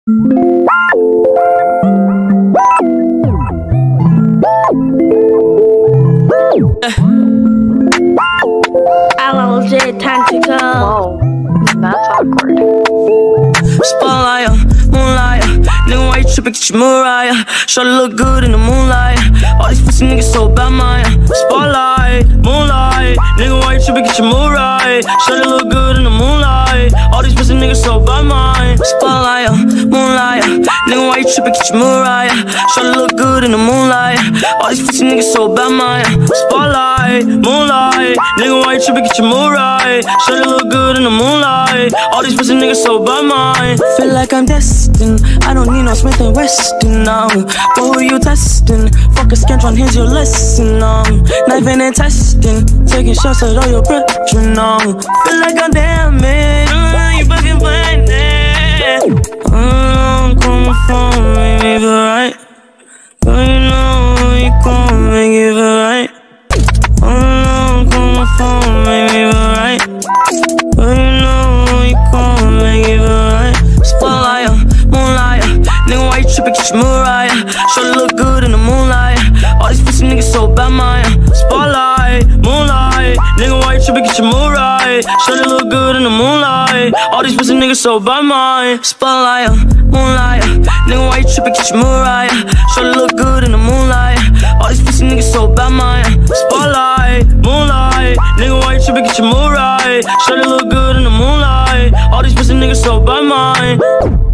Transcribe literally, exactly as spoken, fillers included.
L L J Tentacles. Whoa, that's awkward. Spotlight, moonlight, nigga, why you trippin'? Get your Mariah. Shawty look good in the moonlight. All these pussy niggas so bad, Maya. Spotlight, moonlight, nigga, why you trippin'? Get your Mariah. Shawty look good in the moonlight. All these pussy niggas so bad, Maya. Spotlight, moonlight, nigga, why you trippin'? Get your Mariah. Shawty look good in the moonlight. All these pussy niggas so bad, Maya. Spotlight, moonlight, nigga, why you trippin'? Get your Mariah. Shawty look good in the moonlight. All these pussy niggas so bad, Maya. Feel like I'm destined. I don't need no Smith and Weston now. But who you testing? Fuck a scantron, here's your lesson. Um, knifing and testing, taking shots at all your brethren. Um, feel like I'm damaged. Uh, you fucking playing it. Uh, call my phone, make me feel right. But you know you can't make it feel right. Uh, call my phone, make me feel right. But you know you can't make it feel right. Spotlight, moonlight, nigga, why you trippin'? Get your Mariah. Shawty look good in the moonlight. All these pussy niggas so bad, Maya. Spotlight, moonlight, nigga, why you trippin'? Get your Mariah. Shawty look good in the moonlight. All these pussy niggas so bad, Maya. Spotlight, moonlight, nigga, why you trippin'? Get your Mariah. Shawty look good in the moonlight. All these pussy niggas so bad, Maya. Spotlight, moonlight, nigga, why you trippin'? Get your Mariah. Shawty look good in the moonlight. All these pussy niggas so bad, Maya.